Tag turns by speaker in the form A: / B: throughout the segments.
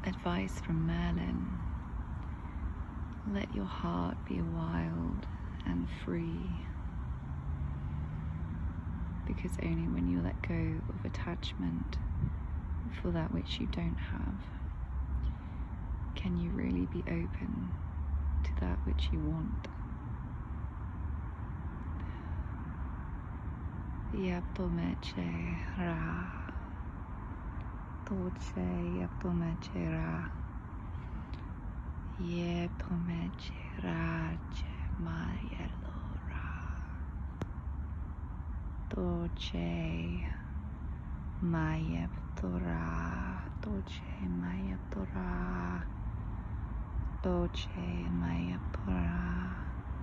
A: advice from Merlin. Let your heart be wild and free, because only when you let go of attachment for that which you don't have can you really be open to that which you want. Yaptomeche ra, toche yaptomeche ra, yaptomeche ra che mayelo ra, toche mayeptora, toche mayeptora, toche mayeptora,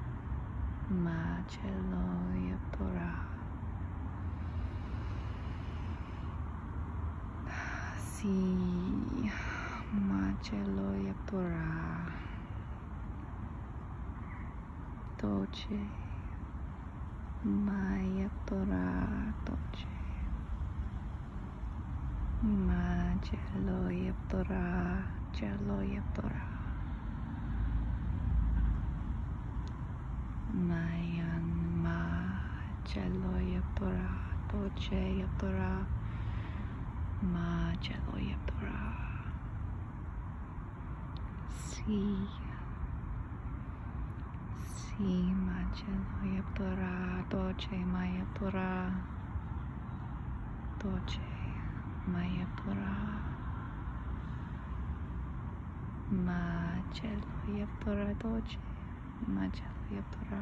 A: machelo yaptora. Si machelo yaptora, toche mayaptora, toche machelo yaptora, chelo yaptora, mayan machelo yaptora, toche yaptora, machelo yaptora. Si machelo yaptora, toche mayaptora, toche mayaptora, machelo yaptora, toche machelo yaptora,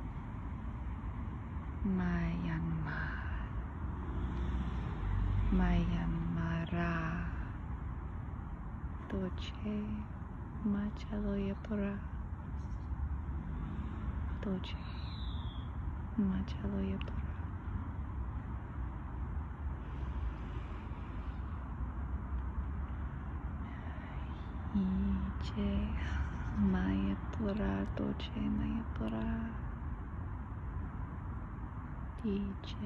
A: Mayanmara, toche machelo yaptora, toche machelo yaptora. Iche mayaptora, toche mayaptora, iche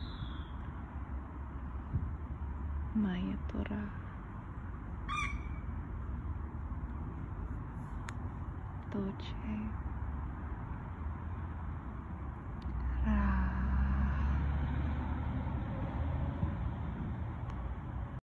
A: mayaptora, toche